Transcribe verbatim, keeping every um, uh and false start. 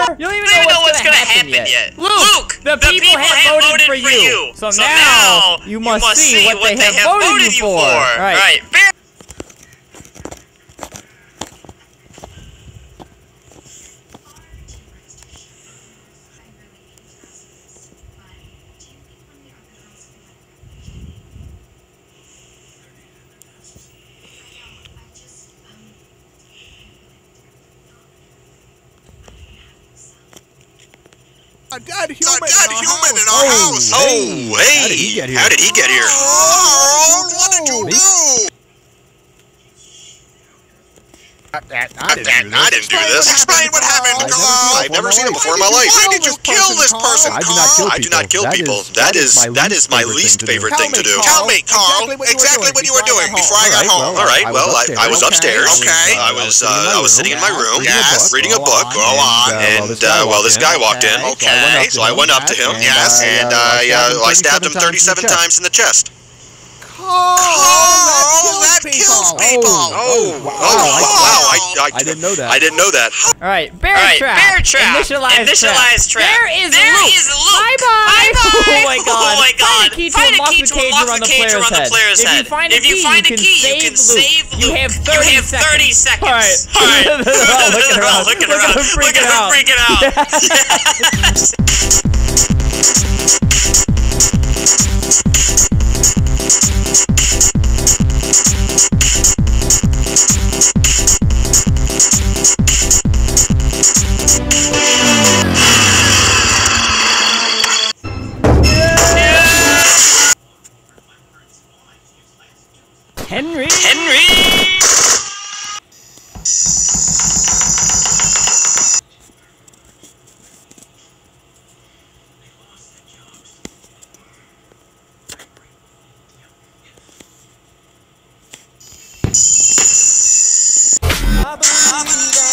You don't even know, know what's, what's gonna, gonna happen, happen yet. yet. Luke, Luke, the, the people, people have, have voted, voted for you. you. So, so now, you must, you must see, see what, what they, they have, have voted, voted you for. for. All right. All right. A dead human, a dead in, human in our oh, house. Hey, oh, hey. How did he get here? How did he get here? Oh, what did you do? I, I, I, didn't, I didn't do this. Explain what happened, Carl. I've never seen him before in my life. Why did you kill this person, Carl? I do not kill people. That is that is my least favorite thing to do. Tell me, Carl, exactly what you were doing before I got home. All right, well, I was upstairs. Okay. I was I was sitting in my room. Yes. Reading a book. Go on. And well, this guy walked in. Okay. So I went up to him. Yes. And I I stabbed him thirty-seven times in the chest. Oh, that kills people! Oh, oh, wow! wow. I, I, I didn't know that. I didn't know that. All right, bear All right, trap. Bear trap. Initialize, Initialize trap. trap. There is there Luke. Is Luke. Bye bye. Bye bye. Oh my god. Oh my god. Find a key to find unlock a key the to unlock around the cage around the player's head. If you find a if you key, find you a key, can you can save save Luke. You have thirty you have thirty seconds. seconds. All right. All right. Look at her out. Look at her out. Look at her freaking out. Yes. Henry. Henry. I believe